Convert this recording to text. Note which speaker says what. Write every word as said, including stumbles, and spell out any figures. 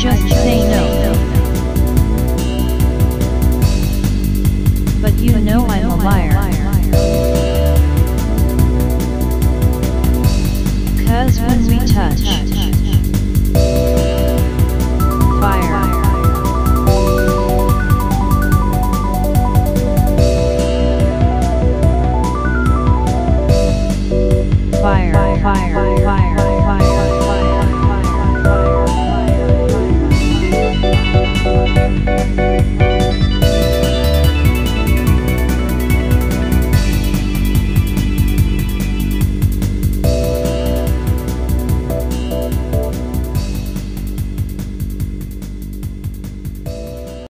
Speaker 1: just say no. But you know I'm a liar. Cause when we touch, fire. Fire, fire.